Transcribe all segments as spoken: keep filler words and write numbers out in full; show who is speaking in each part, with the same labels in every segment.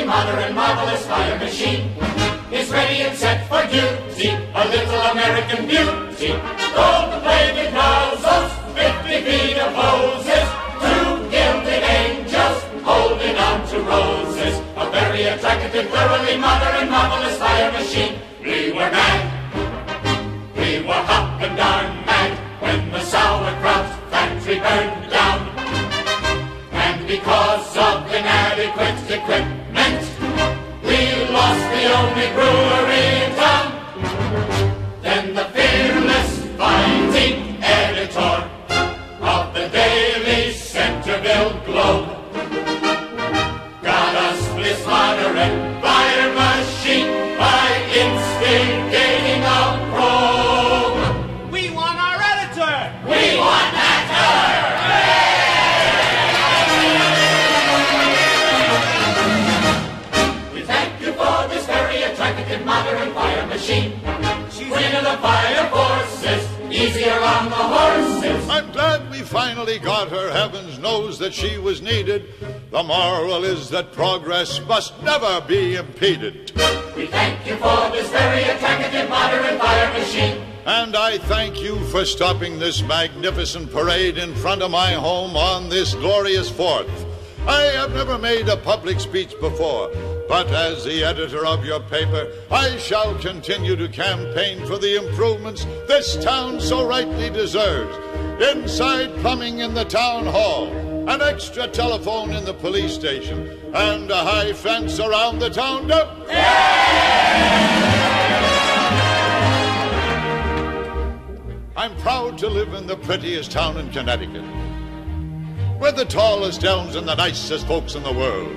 Speaker 1: modern and marvelous fire machine is ready and set for duty, a little American beauty. Gold-plated nozzles, fifty feet of hoses, two gilded angels holding on to roses. A very attractive, thoroughly modern and marvelous fire machine. We were mad, we were hot and darn mad when the sauerkraut factory burned down. And because of inadequate equipment, we lost the only brewery in town. Then the fearless fighting editor of the Daily Centerville Globe got us this modern fire machine by instigating a probe.
Speaker 2: We won our editor!
Speaker 1: We won that her! We thank you for this very attractive modern fire machine. She's queen of the fire forces, easier on the horses.
Speaker 3: I'm glad we finally got her. Heavens knows that she was needed. The moral is that progress must never be impeded.
Speaker 1: We thank you for this very attractive modern fire machine.
Speaker 3: And I thank you for stopping this magnificent parade in front of my home on this glorious fourth. I have never made a public speech before, but as the editor of your paper, I shall continue to campaign for the improvements this town so rightly deserves. Inside plumbing in the town hall, an extra telephone in the police station, and a high fence around the town dump. I'm proud to live in the prettiest town in Connecticut, with the tallest elms and the nicest folks in the world.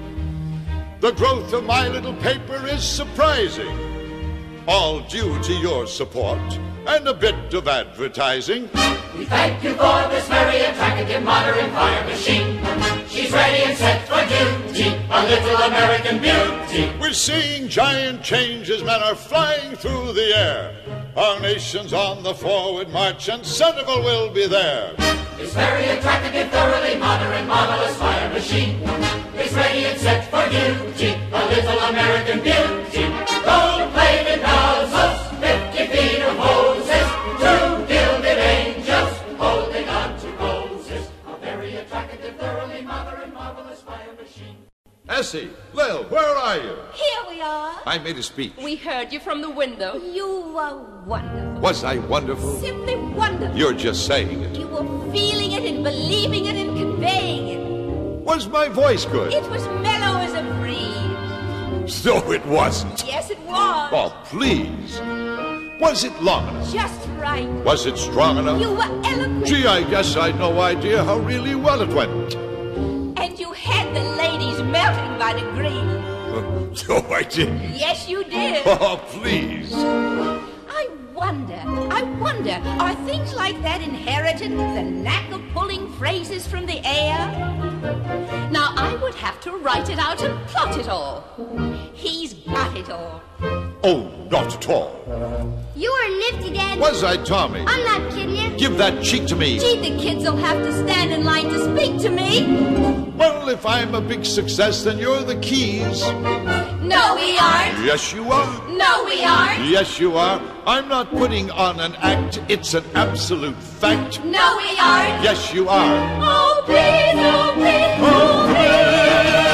Speaker 3: The growth of my little paper is surprising, all due to your support and a bit of advertising.
Speaker 1: We thank you for this very attractive modern fire machine. She's ready and set for duty, a little American beauty.
Speaker 3: We're seeing giant changes, men are flying through the air. Our nation's on the forward march and Centerville will be there.
Speaker 1: This very attractive, thoroughly modern, marvelous fire machine is ready and set for duty, a little American beauty. Gold-plated nozzles, fifty feet of hoses, two gilded angels holding on to roses. A very attractive, thoroughly modern, marvelous fire machine.
Speaker 3: Essie, Lil, where are you?
Speaker 4: Here we are.
Speaker 3: I made a speech.
Speaker 5: We heard you from the window.
Speaker 4: You were wonderful.
Speaker 3: Was I wonderful?
Speaker 4: Simply wonderful.
Speaker 3: You're just saying it.
Speaker 4: You were feeling it and believing it and conveying it.
Speaker 3: Was my voice good?
Speaker 4: It was mellow as a breeze.
Speaker 3: No, it wasn't.
Speaker 4: Yes, it was.
Speaker 3: Oh, please. Was it long enough?
Speaker 4: Just right.
Speaker 3: Was it strong enough?
Speaker 4: You were eloquent.
Speaker 3: Gee, I guess I'd no idea how really well it went.
Speaker 4: And you had the ladies melting by degrees.
Speaker 3: Uh, no, I didn't.
Speaker 4: Yes, you did.
Speaker 3: Oh, please.
Speaker 4: I wonder, I wonder, are things like that inherited, the knack of pulling phrases from the air?
Speaker 5: Now, I would have to write it out and plot it all.
Speaker 4: He's got it all.
Speaker 3: Oh, not at all.
Speaker 6: You were nifty, Dad.
Speaker 3: Was I, Tommy?
Speaker 6: I'm not kidding you.
Speaker 3: Give that cheek to me.
Speaker 4: Gee, the kids will have to stand in line to speak to me.
Speaker 3: Well, if I'm a big success, then you're the keys.
Speaker 4: No, we aren't.
Speaker 3: Yes, you are.
Speaker 4: No, we aren't.
Speaker 3: Yes, you are. I'm not putting on an act. It's an absolute fact.
Speaker 4: No, we aren't.
Speaker 3: Yes, you are.
Speaker 4: Oh, please, oh, please, oh, please.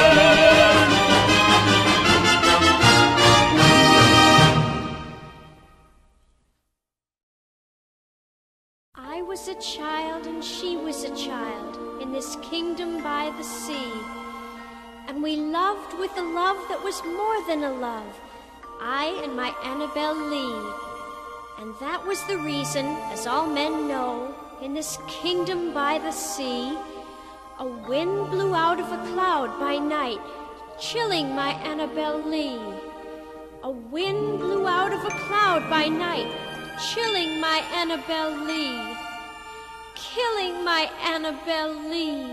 Speaker 7: I was a child and she was a child in this kingdom by the sea. And we loved with a love that was more than a love, I and my Annabel Lee. And that was the reason, as all men know, in this kingdom by the sea, a wind blew out of a cloud by night, chilling my Annabel Lee. A wind blew out of a cloud by night, chilling my Annabel Lee. Killing my Annabel Lee.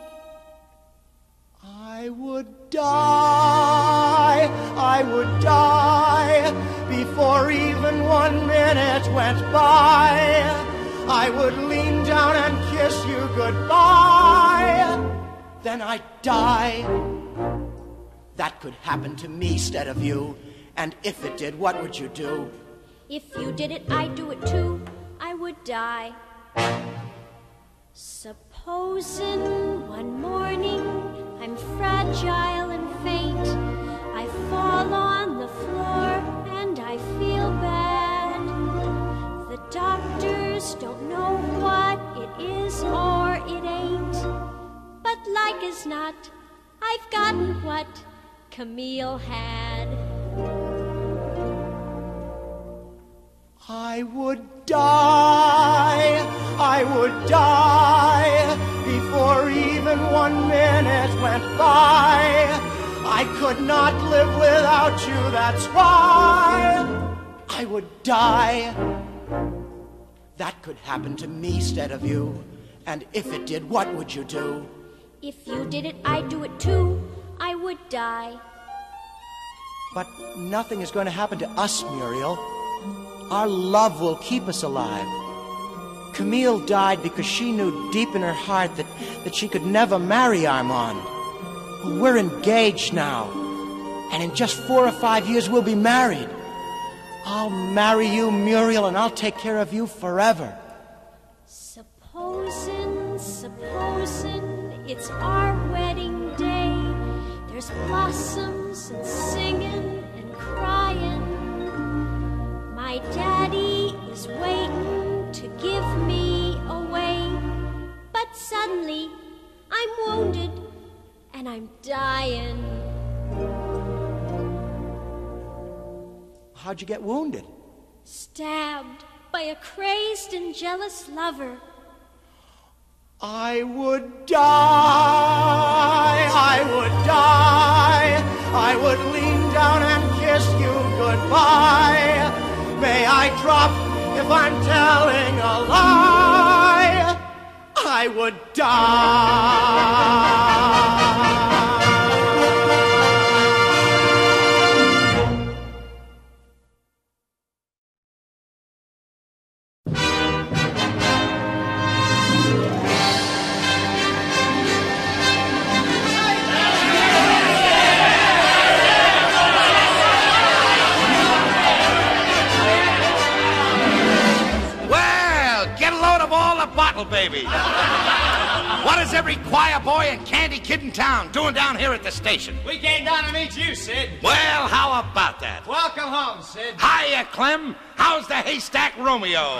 Speaker 2: I would die, I would die, before even one minute went by. I would lean down and kiss you goodbye, then I'd die. that could happen to me instead of you. And if it did, what would you do?
Speaker 7: If you did it, I'd do it too. I would die. Supposing one morning I'm fragile and faint, I fall on the floor and I feel bad. The doctors don't know what it is or it ain't, but like as not, I've gotten what Camille had.
Speaker 2: I would die, I would die, before even one minute went by. I could not live without you, that's why I would die. That could happen to me instead of you. And if it did, what would you do?
Speaker 7: If you did it, I'd do it too. I would die.
Speaker 2: But nothing is going to happen to us, Muriel. Our love will keep us alive. Camille died because she knew deep in her heart that, that she could never marry Armand. We're engaged now, and in just four or five years we'll be married. I'll marry you, Muriel, and I'll take care of you forever.
Speaker 7: Supposing, supposing it's our wedding day. There's blossoms and singing and crying. My daddy is waiting to give me away. But suddenly, I'm wounded and I'm dying.
Speaker 2: How'd you get wounded?
Speaker 7: Stabbed by a crazed and jealous lover.
Speaker 2: I would die, I would die. I would lean down and kiss you goodbye. May I drop if I'm telling a lie. I would die.
Speaker 8: Baby. What is every choir boy and candy kid in town doing down here at the station?
Speaker 9: We came down to meet you, Sid.
Speaker 8: Well, how about that?
Speaker 9: Welcome home, Sid.
Speaker 8: Hiya, Clem. How's the haystack Romeo?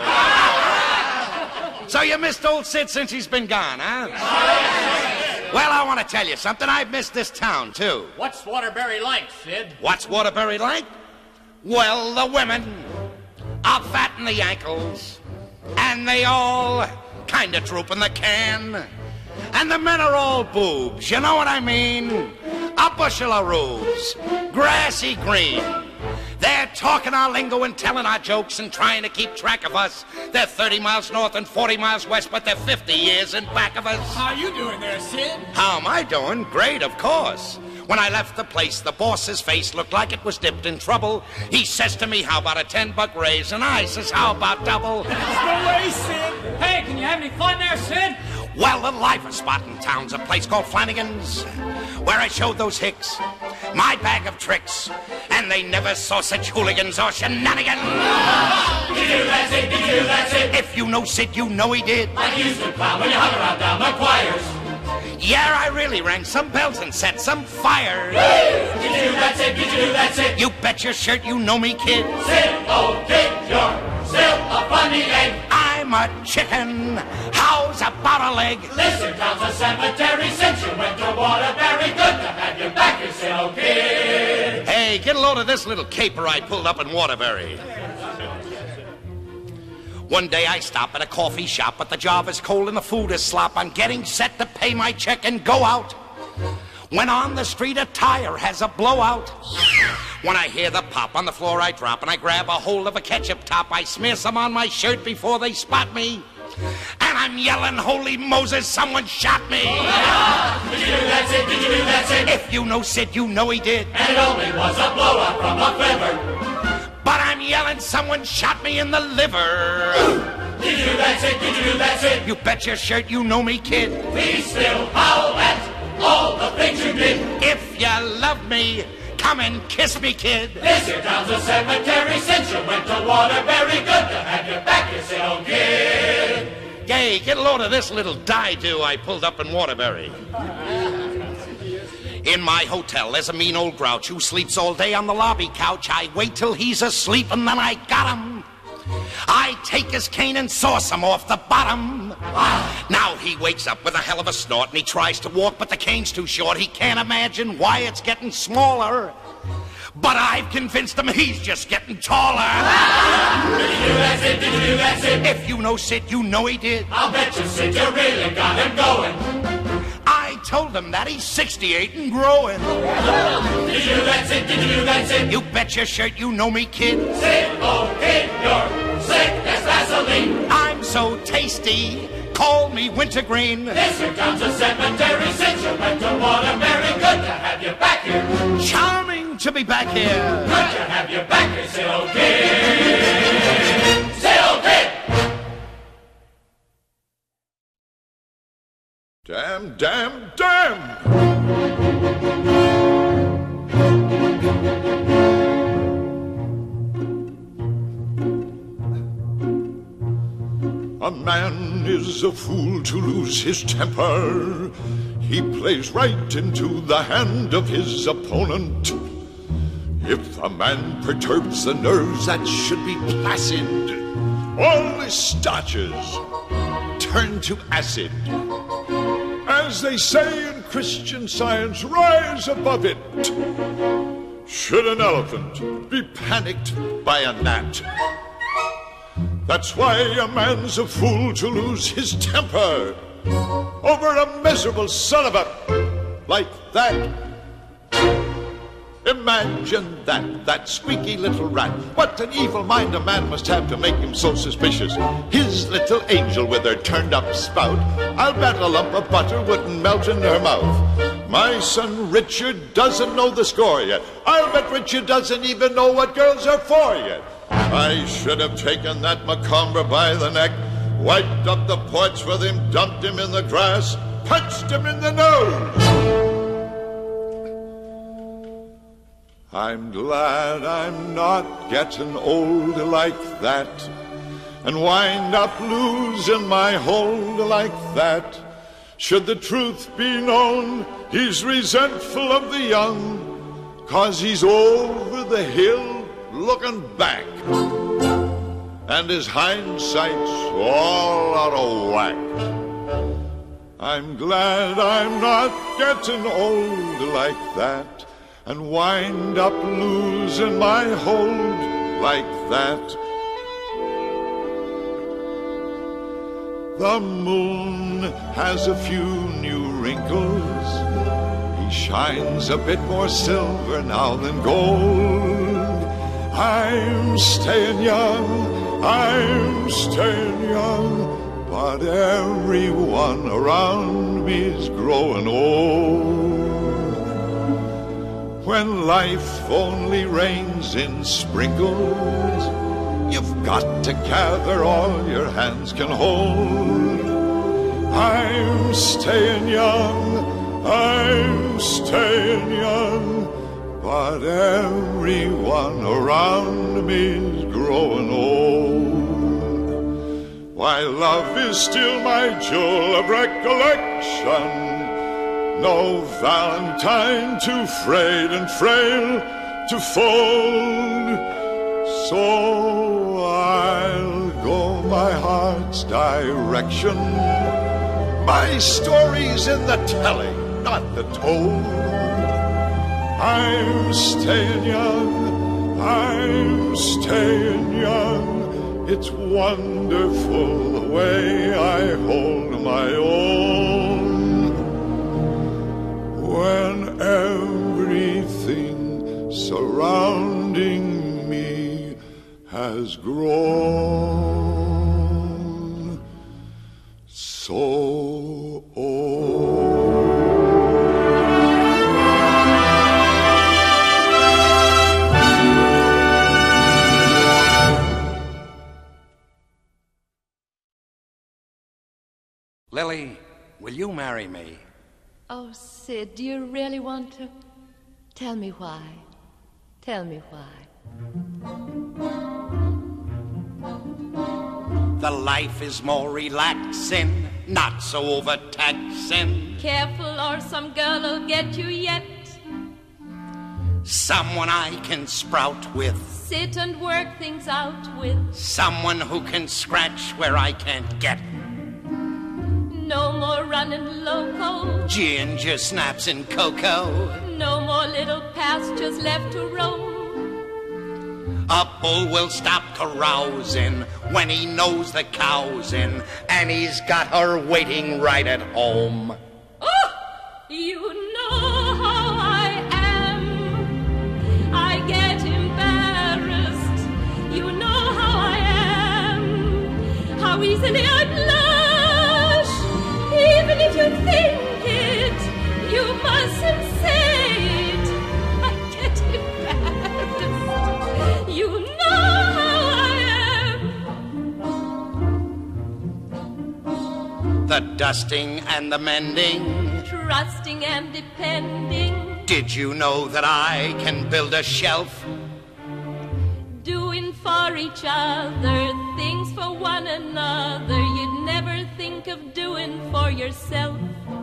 Speaker 8: So you missed old Sid since he's been gone, huh? Well, I want to tell you something. I've missed this town, too.
Speaker 9: What's Waterbury like, Sid?
Speaker 8: What's Waterbury like? Well, the women are fat in the ankles, and they all kind of drooping the can. And the men are all boobs, you know what I mean? A bushel of rubes, grassy green. They're talking our lingo and telling our jokes and trying to keep track of us. They're thirty miles north and forty miles west, but they're fifty years in back of us.
Speaker 9: How you doing there, Sid?
Speaker 8: How am I doing? Great, of course. When I left the place, the boss's face looked like it was dipped in trouble. He says to me, how about a ten-buck raise? And I says, how about double?
Speaker 9: No way, Sid. Hey, can you have any fun there, Sid?
Speaker 8: Well, the livest spot in town's a place called Flanagan's, where I showed those hicks my bag of tricks, and they never saw such hooligans or shenanigans.
Speaker 1: Did you do that, Sid? Did you do that, Sid?
Speaker 8: If you know Sid, you know he did.
Speaker 1: Like you used to clown when you hung around down the choirs.
Speaker 8: Yeah, I really rang some bells and set some fires.
Speaker 1: Did you do that, Sid? Did you do that, Sid?
Speaker 8: You bet your shirt you know me, kid.
Speaker 1: Sid, oh kid, you're still a funny egg.
Speaker 8: I'm a chicken. How's about a leg?
Speaker 1: Listen, town's a cemetery since you went to Waterbury. Good to have you back here, Sid, oh kid.
Speaker 8: Hey, get a load of this little caper I pulled up in Waterbury. One day I stop at a coffee shop, but the job is cold and the food is slop. I'm getting set to pay my check and go out, when on the street a tire has a blowout. When I hear the pop, on the floor I drop, and I grab a hold of a ketchup top. I smear some on my shirt before they spot me, and I'm yelling, holy Moses, someone shot me.
Speaker 1: Did you do that, Sid? Did you do that, Sid?
Speaker 8: If you know Sid, you know he did.
Speaker 1: And it only was a blowout from a quiver.
Speaker 8: But I'm yelling, someone shot me in the liver.
Speaker 1: Did you do that, Sid? Did you do that, Sid?
Speaker 8: You bet your shirt you know me, kid.
Speaker 1: We still howl at all the things you did.
Speaker 8: If you love me, come and kiss me, kid.
Speaker 1: This here town's a cemetery since you went to Waterbury. Good to have you back, you say, old kid.
Speaker 8: Gay, get a load of this little die-do I pulled up in Waterbury. In my hotel, there's a mean old grouch who sleeps all day on the lobby couch. I wait till he's asleep and then I got him. I take his cane and sauce him off the bottom. Wow. Now he wakes up with a hell of a snort and he tries to walk, but the cane's too short. He can't imagine why it's getting smaller. But I've convinced him he's just getting taller.
Speaker 1: Wow. Did you do that, Sid? Did you do that, Sid?
Speaker 8: If you know Sid, you know he did.
Speaker 1: I'll bet you, Sid, you really got him going.
Speaker 8: I told him that he's sixty-eight and growing.
Speaker 1: Did you do that, Sid? Did you do that, Sid?
Speaker 8: You bet your shirt you know me, kid.
Speaker 1: Sid, oh kid, you're sick as Vaseline.
Speaker 8: I'm so tasty, call me wintergreen.
Speaker 1: This here town's a cemetery since you went to Waterbury. Good to have you back here.
Speaker 8: Charming to be back here.
Speaker 1: Good to have you back here, say old kid. Say old kid.
Speaker 3: Damn, damn, damn! A man is a fool to lose his temper. He plays right into the hand of his opponent. If a man perturbs the nerves that should be placid, all his starches turn to acid. As they say in Christian Science, rise above it. Should an elephant be panicked by a gnat? That's why a man's a fool to lose his temper over a miserable son of a like that. Imagine that, that squeaky little rat. What an evil mind a man must have to make him so suspicious. His little angel with her turned up spout, I'll bet a lump of butter wouldn't melt in her mouth. My son Richard doesn't know the score yet. I'll bet Richard doesn't even know what girls are for yet. I should have taken that Macomber by the neck, wiped up the porch with him, dumped him in the grass, punched him in the nose. I'm glad I'm not getting old like that and wind up losing my hold like that. Should the truth be known, he's resentful of the young, 'cause he's over the hill looking back, and his hindsight's all out of whack. I'm glad I'm not getting old like that and wind up losing my hold like that. The moon has a few new wrinkles. He shines a bit more silver now than gold. I'm staying young, I'm staying young, but everyone around me's growing old. When life only rains in sprinkles, you've got to gather all your hands can hold. I'm staying young, I'm staying young, but everyone around me's growing old. Why, love is still my jewel of recollection, no Valentine too frayed and frail to fold. So I'll go my heart's direction. My story's in the telling, not the told. I'm staying young, I'm staying young. It's wonderful the way I hold my own. When everything surrounding me has grown so old.
Speaker 8: Lily, will you marry me?
Speaker 5: Oh, Sid, do you really want to? Tell me why. Tell me why.
Speaker 8: The life is more relaxing, not so overtaxing.
Speaker 5: Careful or some girl'll get you yet.
Speaker 8: Someone I can sprout with.
Speaker 5: Sit and work things out with.
Speaker 8: Someone who can scratch where I can't get.
Speaker 5: No more running loco.
Speaker 8: Ginger snaps and cocoa.
Speaker 5: No more little pastures left to roam.
Speaker 8: A bull will stop carousing when he knows the cow's in, and he's got her waiting right at home.
Speaker 5: Oh, you know how I am. I get embarrassed. You know how I am. How easily I blush. Even if you think it, you mustn't say it. I get embarrassed. You know how I am.
Speaker 8: The dusting and the mending.
Speaker 5: Trusting and depending.
Speaker 8: Did you know that I can build a shelf?
Speaker 5: Doing for each other, things for one another you'd never think of doing for yourself.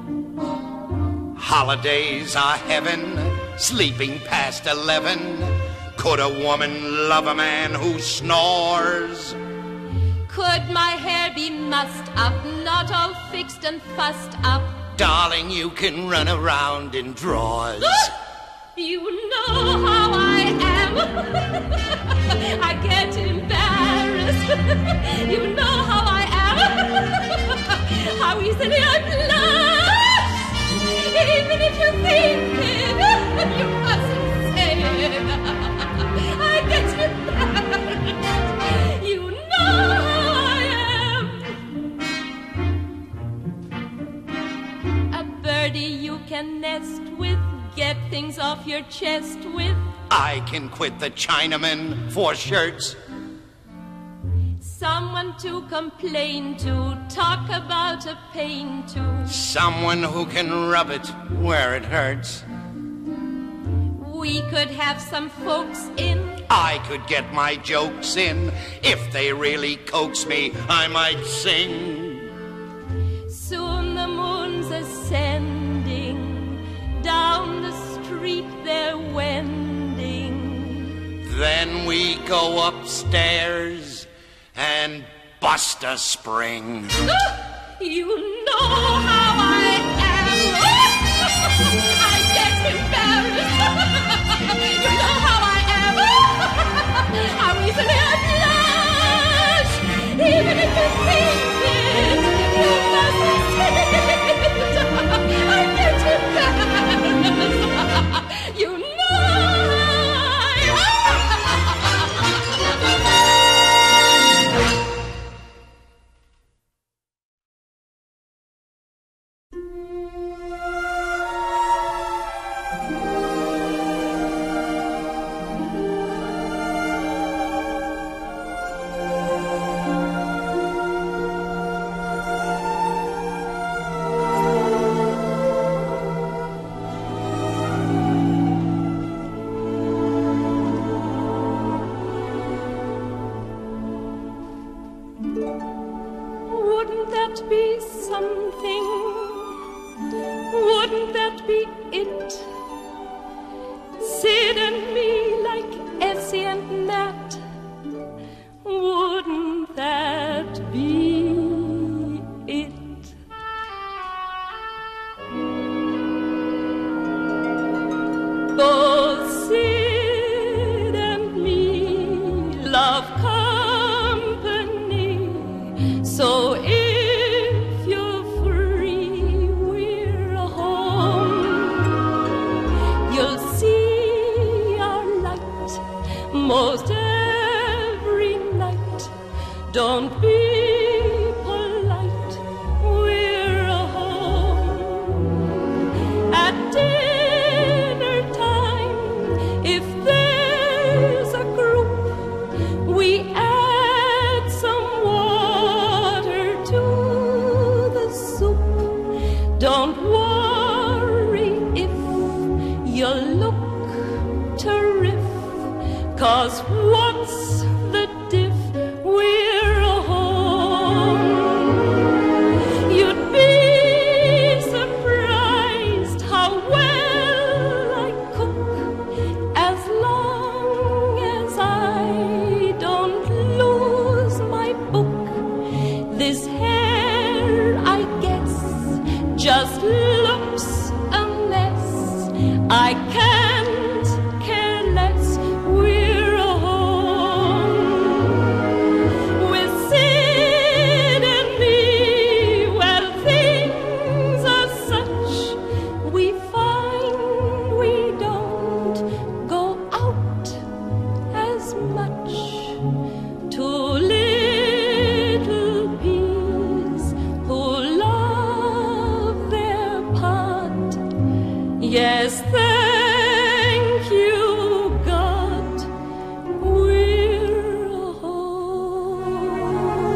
Speaker 8: Holidays are heaven, sleeping past eleven. Could a woman love a man who snores?
Speaker 5: Could my hair be mussed up, not all fixed and fussed up?
Speaker 8: Darling, you can run around in drawers.
Speaker 5: You know how I am. I get embarrassed. You know how I am. How easily I blush. Even if you think it, you mustn't say it. I get embarrassed. You know how I am. A birdie you can nest with. Get things off your chest with.
Speaker 8: I can quit the Chinaman for shirts.
Speaker 5: Someone to complain to, talk about a pain to.
Speaker 8: Someone who can rub it where it hurts.
Speaker 5: We could have some folks in.
Speaker 8: I could get my jokes in. If they really coax me, I might sing.
Speaker 5: Soon the moon's ascending. Down the street they're wending.
Speaker 8: Then we go upstairs and bust a spring.
Speaker 5: You know how I am. I get embarrassed. You know how I am. How easily I blush. Even if you think it, you mustn't say it. I get embarrassed. You know don't worry if you look 'cause what's the diff? We're a home. You'd be surprised how well I cook, as long as I don't lose my book. This hair, I guess, just looks a mess. I can't care less. We're a home. With Sid and me, well, things are such. We find we don't go out as much. Two little peas who love their pot. Yes, thank you, God, we're a home.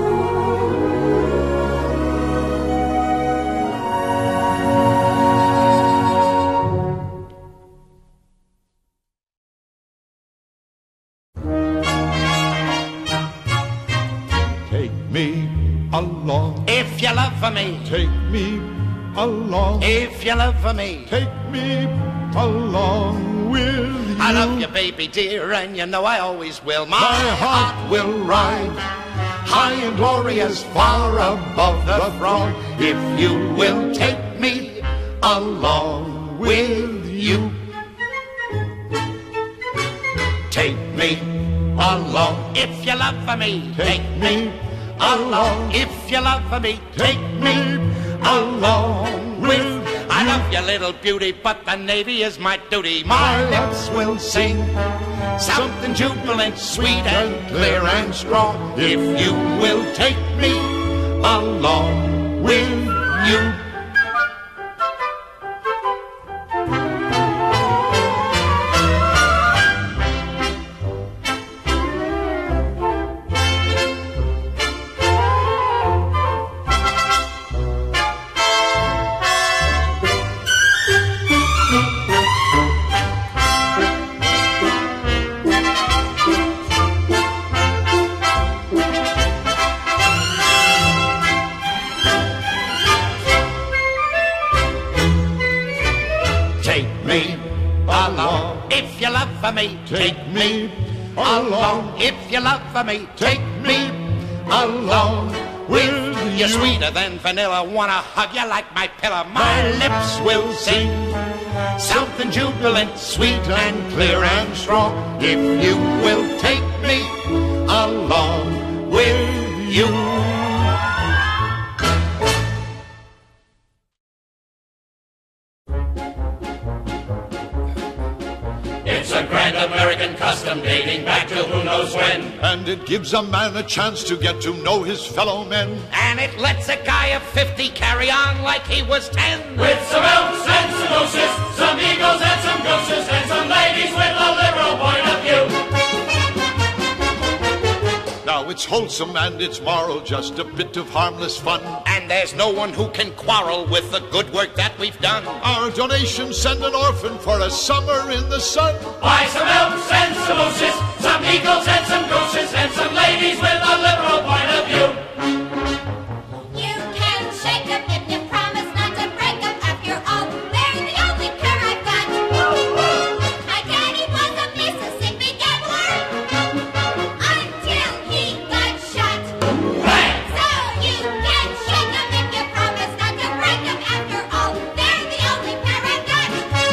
Speaker 3: Take me along.
Speaker 8: If you love for me,
Speaker 3: Take me along.
Speaker 8: if you love for me,
Speaker 3: Take me along with you.
Speaker 8: I love you, baby dear, and you know I always will. My,
Speaker 3: My heart will ride high and glorious, far above the throng.
Speaker 8: if you will take me along with you. Take me along if you love for me.
Speaker 3: Take me along.
Speaker 8: If you love for me,
Speaker 3: Take me along with
Speaker 8: I love you, little beauty, but the Navy is my duty. My
Speaker 3: My
Speaker 8: lips will sing something jubilant, sweet and clear and strong. If you will take me along with you. Take me along if you love for me.
Speaker 3: Take me along.
Speaker 8: If you love for me, take me along with you. You're sweeter than vanilla. Wanna hug you like my pillow. My lips will sing something jubilant, sweet and clear and strong. If you will take me along with you.
Speaker 1: It's a grand American custom dating back to who knows when.
Speaker 3: And it gives a man a chance to get to know his fellow men.
Speaker 8: And it lets a guy of fifty carry on like he was ten.
Speaker 1: With some elves and some ghosts, some eagles and some ghosts, and some ladies with a liberal point of view.
Speaker 3: Now it's wholesome and it's moral, just a bit of harmless fun.
Speaker 8: And there's no one who can quarrel with the good work that we've done.
Speaker 3: Our donation send an orphan for a summer in the sun.
Speaker 1: Buy some elves and some mooses, some eagles and some ghosts, and some ladies with a liberal point of view.
Speaker 6: You can shake 'em if you promise not to break 'em. After all, they're the only pair I've got. My daddy was a Mississippi gambler until he got shot. So you can shake 'em if you promise not to break 'em. After all, they're the only pair I've got.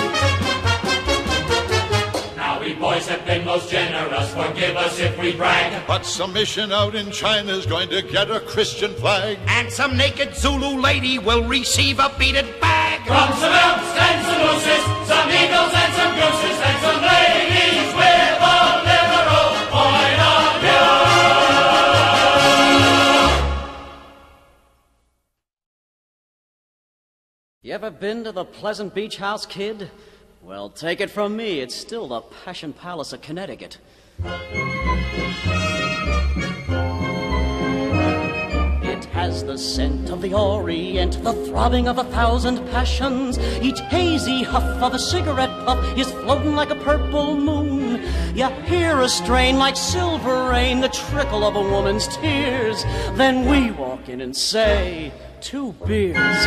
Speaker 1: Now we boys have been most generous, forgive us if we brag.
Speaker 3: But some mission out in China's going to get a Christian flag.
Speaker 8: And some naked Zulu lady will receive a beaded bag.
Speaker 1: From some elves and some mooses, some eagles and some ghosts, and some ladies with a liberal point of view.
Speaker 10: You ever been to the Pleasant Beach House, kid? Well, take it from me, it's still the Passion Palace of Connecticut. It has the scent of the Orient, the throbbing of a thousand passions. Each hazy huff of a cigarette puff is floating like a purple moon. You hear a strain like silver rain, the trickle of a woman's tears. Then we walk in and say, two beers.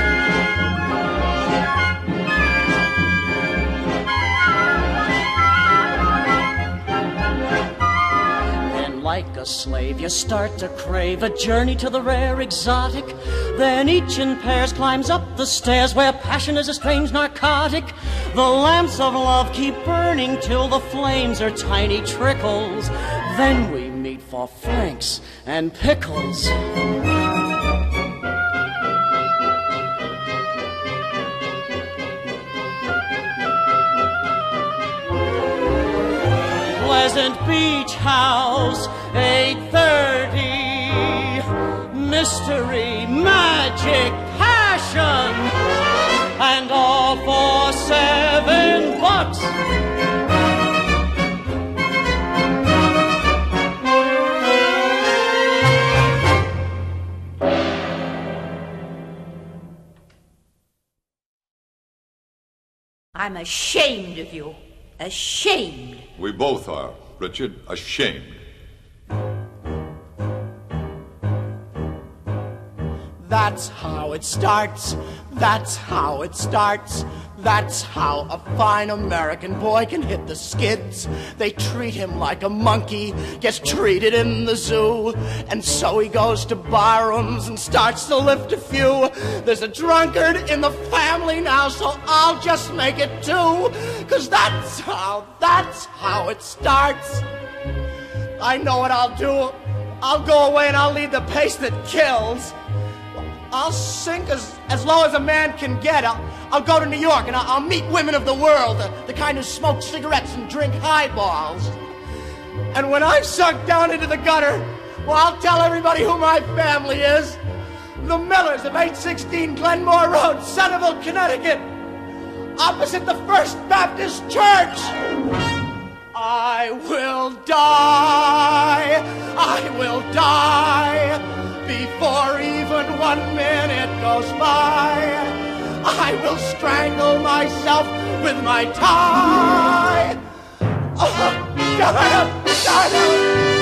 Speaker 10: Like a slave, you start to crave a journey to the rare exotic. Then each in pairs climbs up the stairs where passion is a strange narcotic. The lamps of love keep burning till the flames are tiny trickles. Then we meet for franks and pickles. Pleasant Beach House, eight thirty. Mystery, magic, passion, and all for seven bucks.
Speaker 4: I'm ashamed of you. Ashamed.
Speaker 3: We both are, Richard, ashamed.
Speaker 2: That's how it starts. That's how it starts. That's how a fine American boy can hit the skids. They treat him like a monkey gets treated in the zoo. And so he goes to barrooms and starts to lift a few. There's a drunkard in the family now, so I'll just make it two. Cause that's how, that's how it starts. I know what I'll do. I'll go away and I'll lead the pace that kills. I'll sink as, as low as a man can get. I'll, I'll go to New York and I'll, I'll meet women of the world, the, the kind who smoke cigarettes and drink highballs. And when I've sunk down into the gutter, well, I'll tell everybody who my family is. The Millers of eight sixteen Glenmore Road, Centerville, Connecticut, opposite the First Baptist Church. I will die, I will die. Before even one minute goes by, I will strangle myself with my tie. Oh, darn it, darn it.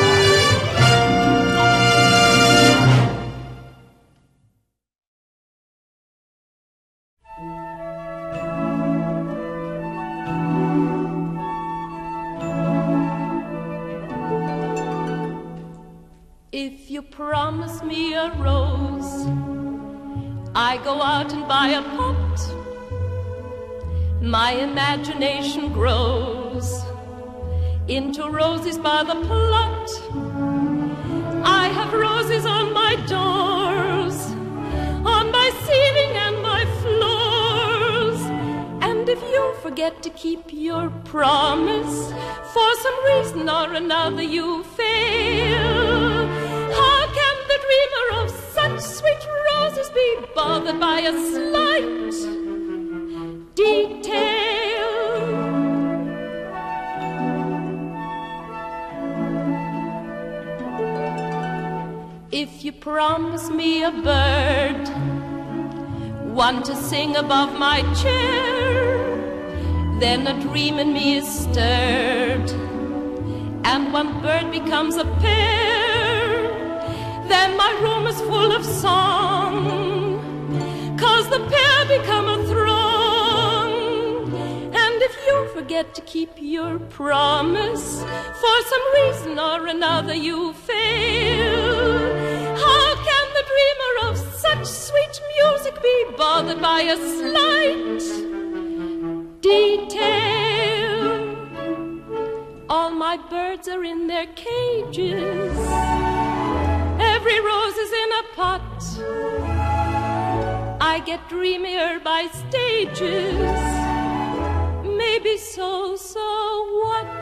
Speaker 5: If you promise me a rose, I go out and buy a pot. My imagination grows into roses by the plot. I have roses on my doors, on my ceiling and my floors. And if you forget to keep your promise, for some reason or another you fail, how can the dreamer of such sweet roses be bothered by a slight detail? If you promise me a bird, one to sing above my chair, then a dream in me is stirred, and one bird becomes a pair. Then my room is full of song, 'cause the pair become a throng. And if you forget to keep your promise, for some reason or another you fail, how can the dreamer of such sweet music be bothered by a slight detail? All my birds are in their cages, every rose is in a pot. I get dreamier by stages, maybe so, so what?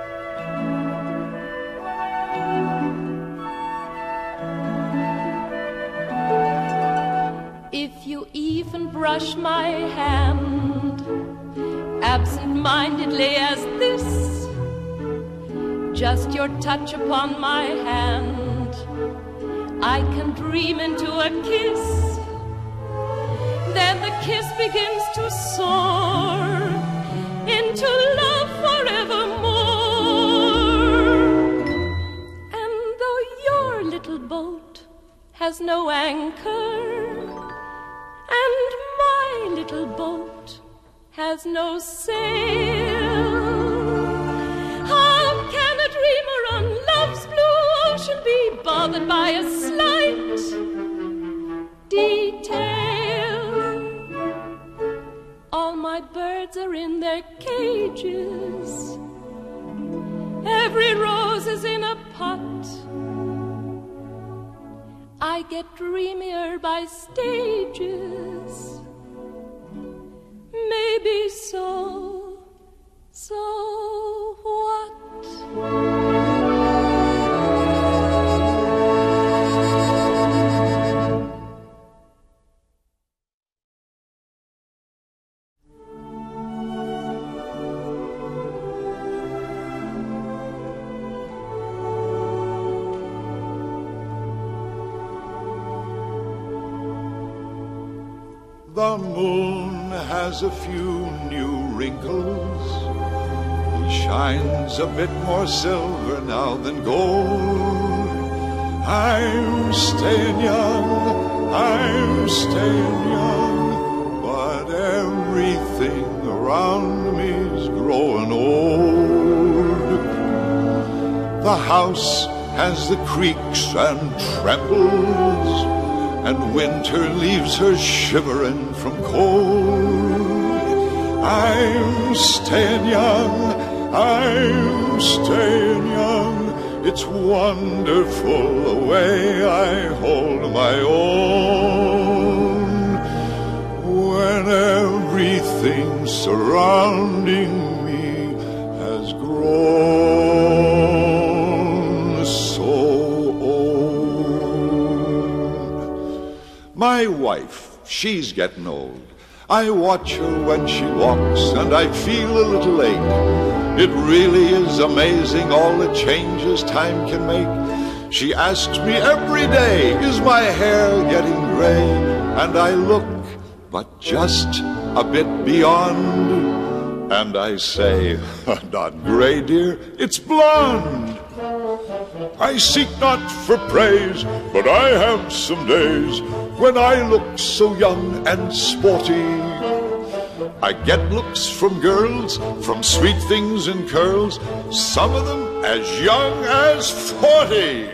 Speaker 5: If you even brush my hand absent-mindedly as this, just your touch upon my hand, I can dream into a kiss. Then the kiss begins to soar into love forevermore. And though your little boat has no anchor, and my little boat has no sail, how can a dreamer on love's blue ocean be bothered by a slight detail? All my birds are in their cages, every rose is in a pot. I get dreamier by stages. Maybe so, so what?
Speaker 3: The moon has a few new wrinkles. He shines a bit more silver now than gold. I'm staying young, I'm staying young, but everything around me is growing old. The house has the creaks and trembles, and winter leaves her shivering from cold. I'm staying young, I'm staying young. It's wonderful the way I hold my own, when everything surrounding me has grown so old. My wife, she's getting old. I watch her when she walks and I feel a little ache. It really is amazing all the changes time can make. She asks me every day, is my hair getting gray? And I look, but just a bit beyond, and I say, not gray, dear, it's blonde. I seek not for praise, but I have some days when I look so young and sporty. I get looks from girls, from sweet things in curls, some of them as young as forty.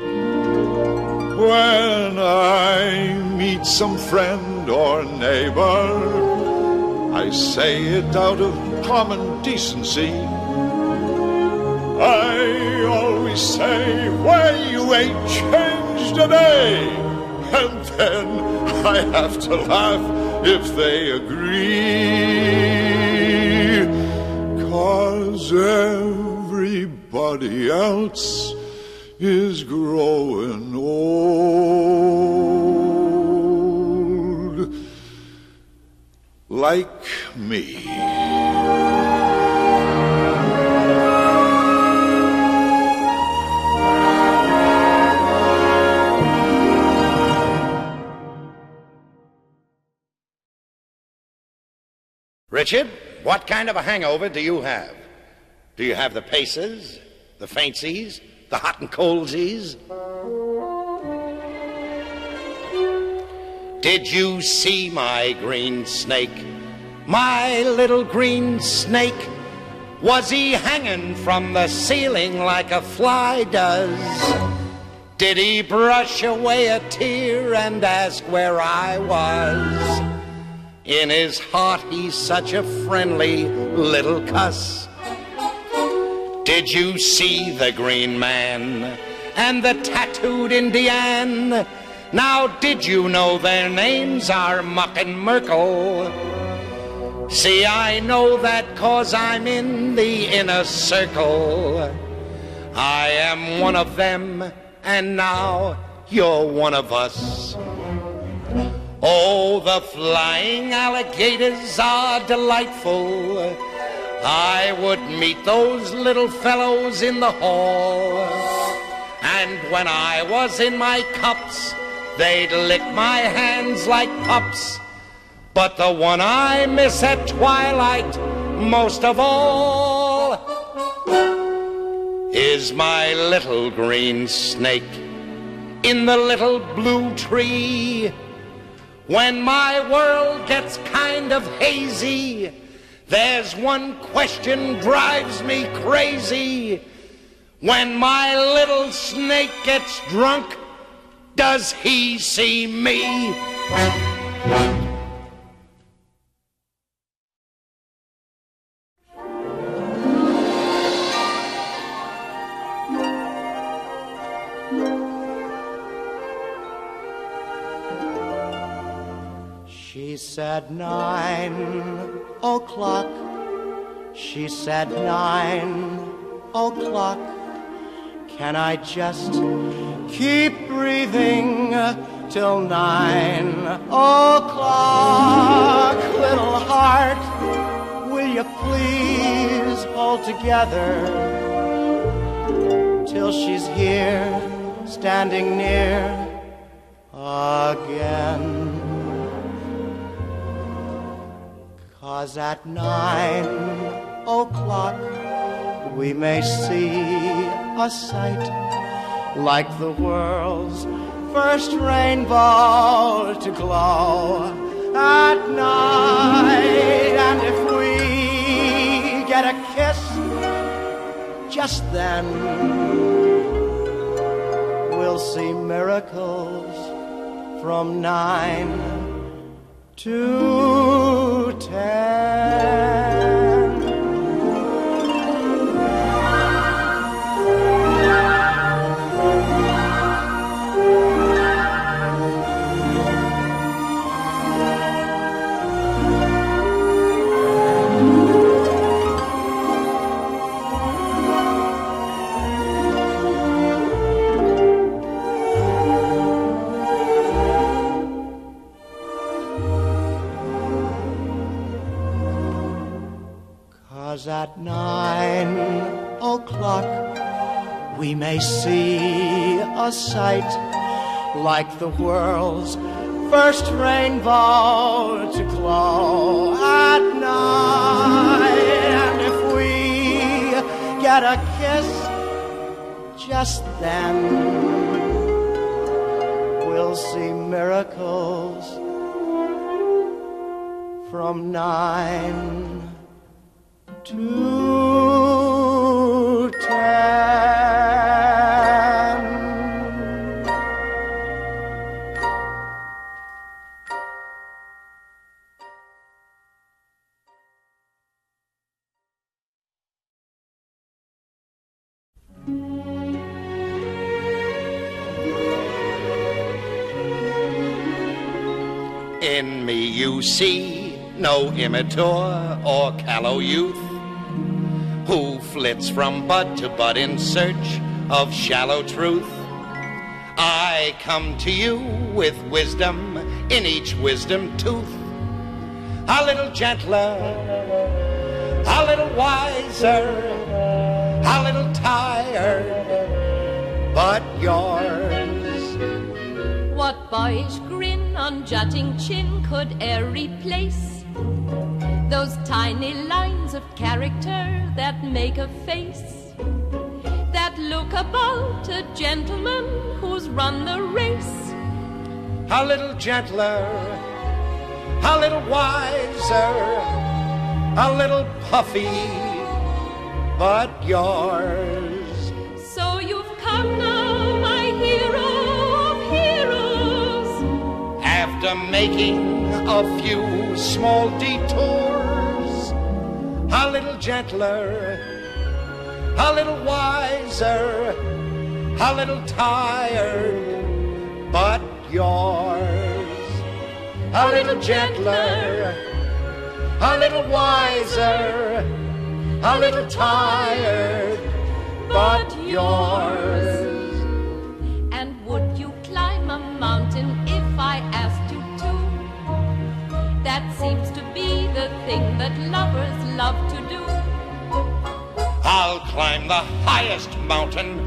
Speaker 3: When I meet some friend or neighbor, I say it out of common decency. I always say, well, you ain't changed a day. And then I have to laugh if they agree, 'cause everybody else is growing old like me.
Speaker 8: Richard, what kind of a hangover do you have? Do you have the paces, the faintsies, the hot and coldsies? Did you see my green snake? My little green snake? Was he hanging from the ceiling like a fly does? Did he brush away a tear and ask where I was? In his heart he's such a friendly little cuss. Did you see the green man and the tattooed Indian? Now did you know their names are Muck and Merkel? See, I know that 'cause I'm in the inner circle. I am one of them, and now you're one of us. Oh, the flying alligators are delightful. I would meet those little fellows in the hall, And when I was in my cups, they'd lick my hands like pups. But the one I miss at twilight most of all is my little green snake in the little blue tree. When my world gets kind of hazy, there's one question drives me crazy. When my little snake gets drunk, does he see me?
Speaker 2: She said nine o'clock. She said nine o'clock. Can I just keep breathing till nine o'clock? Little heart, will you please hold together till she's here, standing near again? 'Cause at nine o'clock we may see a sight like the world's first rainbow to glow at night. And if we get a kiss just then, we'll see miracles from nine to ten. At nine o'clock we may see a sight like the world's first rainbow to glow at night. And if we get a kiss just then, we'll see miracles from nine to ten.
Speaker 8: In me you see no immature or callow youth who flits from bud to bud in search of shallow truth. I come to you with wisdom in each wisdom tooth, a little gentler, a little wiser, a little tired, but yours.
Speaker 5: What boyish grin on jutting chin could e'er replace those tiny lines of character that make a face, that look about a gentleman who's run the race?
Speaker 8: A little gentler, a little wiser, a little puffy, but yours.
Speaker 5: So you've come now, my hero of heroes,
Speaker 8: after making a few small detours, a little gentler, a little wiser, a little tired, but yours. A little gentler, a little wiser, a little tired, but yours.
Speaker 5: And would you climb a mountain if I asked you to? That seems to be the thing that lovers love to do.
Speaker 8: I'll climb the highest mountain and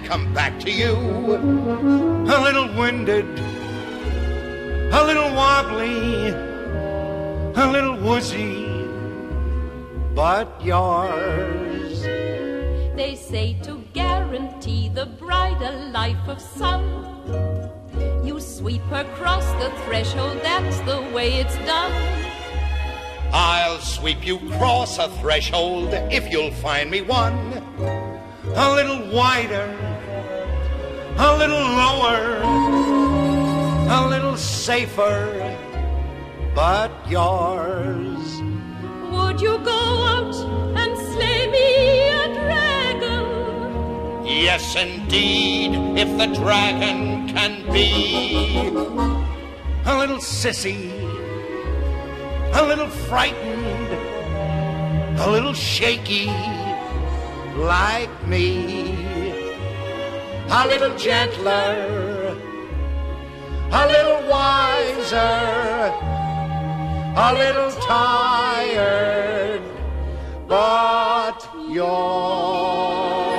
Speaker 8: come back to you. A little winded, a little wobbly, a little woozy, but yours.
Speaker 5: They say to guarantee the bridal life of some, you sweep her across the threshold, that's the way it's done.
Speaker 8: I'll sweep you across a threshold if you'll find me one. A little wider, a little lower, a little safer, but yours.
Speaker 5: Would you go out and slay me a dragon?
Speaker 8: Yes, indeed, if the dragon can be. A little sissy, a little frightened, a little shaky, like me. A little gentler, a little wiser, a little tired, but yours.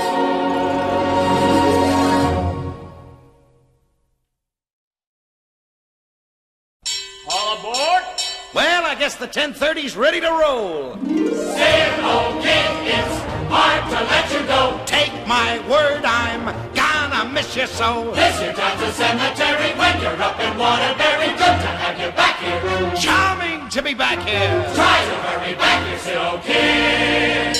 Speaker 9: All aboard?
Speaker 8: Well, I guess the ten thirty's ready to roll.
Speaker 1: Sail, old kid, it's hard to let you go.
Speaker 8: Take my word, I'm gonna miss you so.
Speaker 1: Miss you down to cemetery when you're up in Waterbury. Good to have you back here.
Speaker 8: Charming to be back here.
Speaker 1: Try to hurry back, you silly old kid.